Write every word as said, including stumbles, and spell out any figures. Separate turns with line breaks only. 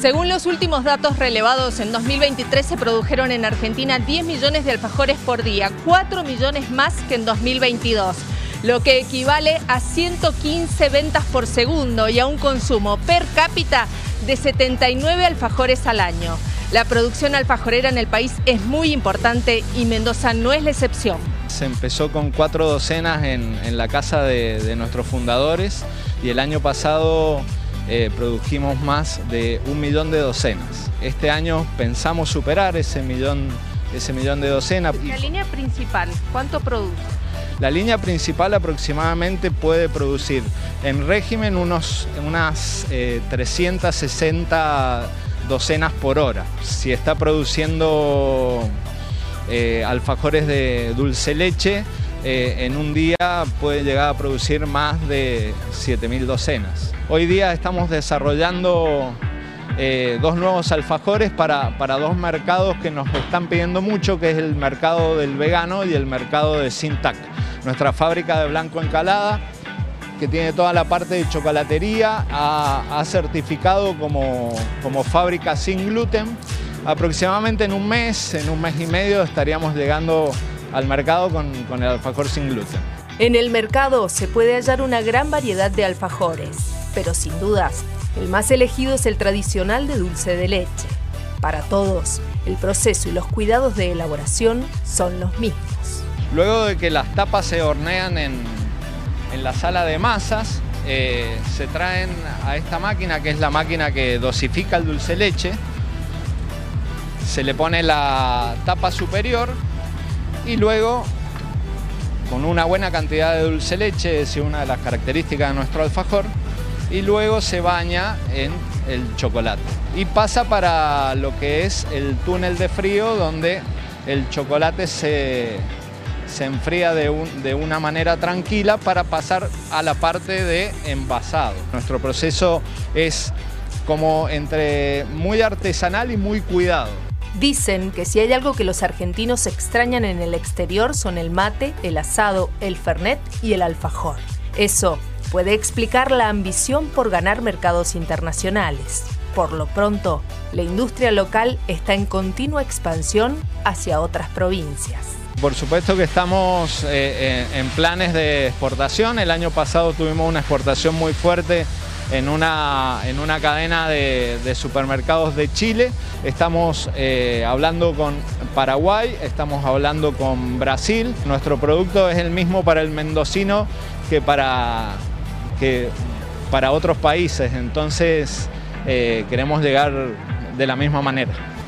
Según los últimos datos relevados, en dos mil veintitrés se produjeron en Argentina diez millones de alfajores por día, cuatro millones más que en dos mil veintidós, lo que equivale a ciento quince ventas por segundo y a un consumo per cápita de setenta y nueve alfajores al año. La producción alfajorera en el país es muy importante y Mendoza no es la excepción.
Se empezó con cuatro docenas en, en la casa de, de nuestros fundadores y el año pasado eh, produjimos más de un millón de docenas. Este año pensamos superar ese millón, ese millón de docenas.
La línea principal, ¿cuánto produce?
La línea principal aproximadamente puede producir en régimen unos, unas eh, trescientas sesenta docenas por hora. Si está produciendo eh, alfajores de dulce leche, eh, en un día puede llegar a producir más de siete mil docenas. Hoy día estamos desarrollando eh, dos nuevos alfajores para, para dos mercados que nos están pidiendo mucho, que es el mercado del vegano y el mercado de Sintac. Nuestra fábrica de Blanco Encalada, que tiene toda la parte de chocolatería, ha, ha certificado como, como fábrica sin gluten. Aproximadamente en un mes, en un mes y medio, estaríamos llegando al mercado con, con el alfajor sin gluten.
En el mercado se puede hallar una gran variedad de alfajores, pero sin dudas, el más elegido es el tradicional de dulce de leche. Para todos, el proceso y los cuidados de elaboración son los mismos.
Luego de que las tapas se hornean en, en la sala de masas, eh, se traen a esta máquina, que es la máquina que dosifica el dulce leche. Se le pone la tapa superior y luego, con una buena cantidad de dulce leche, es una de las características de nuestro alfajor, y luego se baña en el chocolate. Y pasa para lo que es el túnel de frío, donde el chocolate se... se enfría de, un, de una manera tranquila para pasar a la parte de envasado. Nuestro proceso es como entre muy artesanal y muy cuidado.
Dicen que si hay algo que los argentinos extrañan en el exterior son el mate, el asado, el fernet y el alfajor. Eso puede explicar la ambición por ganar mercados internacionales. Por lo pronto, la industria local está en continua expansión hacia otras provincias.
Por supuesto que estamos eh, en planes de exportación. El año pasado tuvimos una exportación muy fuerte en una, en una cadena de, de supermercados de Chile. Estamos eh, hablando con Paraguay, estamos hablando con Brasil. Nuestro producto es el mismo para el mendocino que para, que para otros países, entonces eh, queremos llegar de la misma manera.